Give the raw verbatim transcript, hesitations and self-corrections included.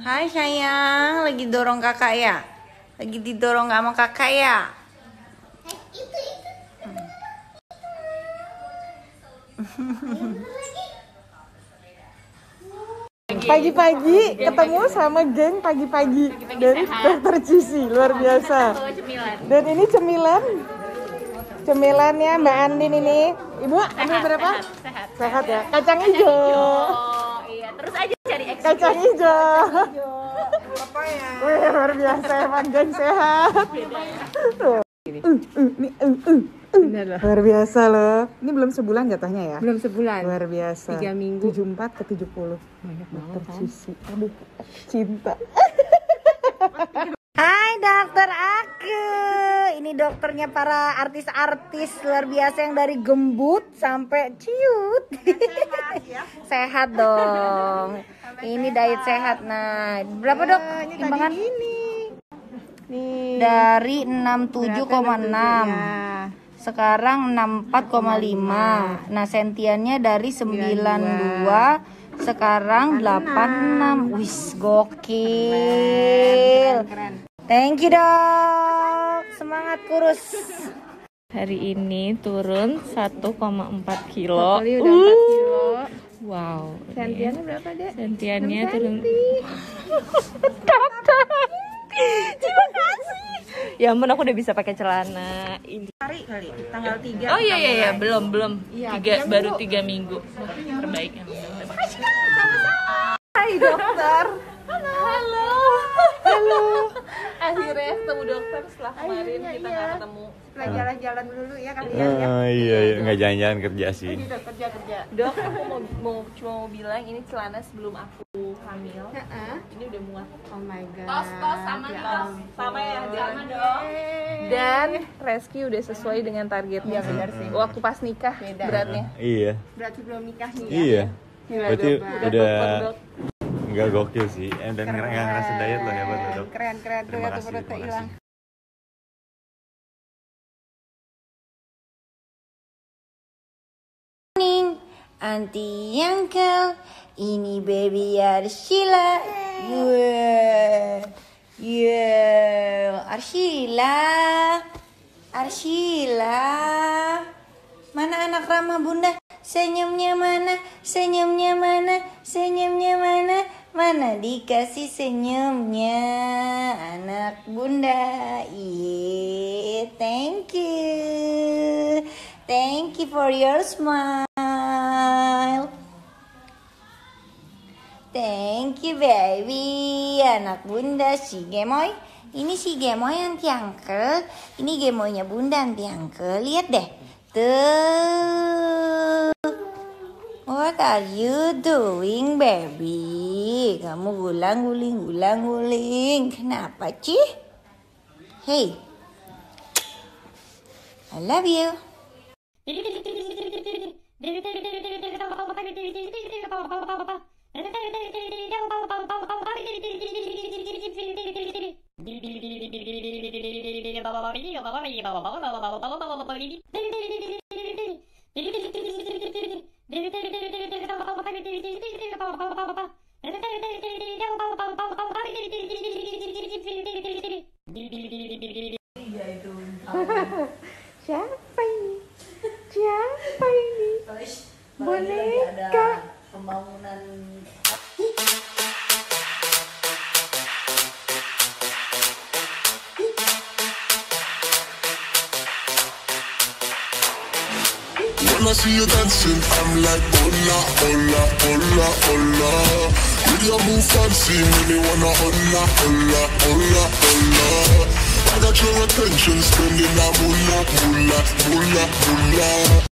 Hai sayang, lagi dorong kakak ya? Lagi didorong sama kakak ya? Pagi-pagi ketemu sama geng pagi-pagi dari Dokter Cici, luar biasa. Dan ini cemilan, cemilannya Mbak Andin ini. Ibu, ambil berapa? Sehat, Sehat ya. Kacang hijau. Oh iya, terus aja cari ekspres. Kacang hijau. Wih, luar biasa emang geng sehat. Tuh. Uh, uh, nih, uh, uh. Luar biasa loh. Ini belum sebulan jatuhnya ya? Belum sebulan. Luar biasa. Tiga minggu. tujuh puluh empat ke tujuh puluh. Banyak banget kan? Cici. Aduh, cinta. Hai dokter aku. Ini dokternya para artis-artis luar biasa yang dari gembut sampai ciut. Sehat ya? Sehat dong. Ini diet sehat. Nah, berapa dok? Timbangan ini. Nih. Dari enam puluh tujuh koma enam. Ya. Sekarang enam puluh empat koma lima. Nah, sentiannya dari sembilan puluh dua sekarang delapan puluh enam. Wis, gokil. Thank you, Dok. Semangat kurus. Hari ini turun satu koma empat kilo. Kali udah empat Uh. kilo. Wow. Sentiannya berapa, Dek? Sentiannya turun. Terima kasih. Ya ampun, aku udah bisa pakai celana. Ini. Hari kali tanggal tiga. Oh iya iya iya, belum belum. Iya, Tiga, tiga baru minggu. tiga minggu. Terbaik emang. Hai, dokter. Halo. Halo. Akhirnya ketemu dokter setelah kemarin kita nggak ketemu. Jalan-jalan dulu ya kalian ya. Ah, iya, iya, nggak jalan-jalan kerja sih. Kerja kerja. Dok, aku mau, mau cuma mau bilang ini celana sebelum aku hamil. Heeh. Ini udah muat. Oh my god. Tos tos sama Ya tos. ampun. Sama ya, sama dong. Dan Reski udah sesuai dengan targetnya. Iya, benar sih. Waktu pas nikah Beda. beratnya. Iya, Berarti belum nikah nih ya. iya. Gila, Berarti Dok. udah dok, dok. nggak gokil sih. Eh, dan nggak nggak ngerasa diet loh, hebat loh dok. Keren keren tuh Terima ya tuh kasih, perutnya terima hilang. kasih. Anti Uncle, ini baby Arshila. Yeah, yeah, Arshila, Arshila. Mana anak ramah bunda? Senyumnya mana? Senyumnya mana? Senyumnya mana? Mana dikasih senyumnya anak bunda? Yeah, thank you, thank you for your smile. Thank you baby. Anak bunda si gemoy. Ini si gemoy anti uncle. Ini gemoynya bunda anti uncle. Lihat deh. Tuh. What are you doing baby? Kamu gulang guling gulang guling. Kenapa Cih? Hey, I love you. Siapa ini? Siapa ini? Boneka. Pembangunan. When I see you dancing, I'm like, hola, hola, hola, hola. With your move fancy, make me wanna hola, hola, hola, hola. I got your attention, spending that moolah, moolah, moolah, moolah.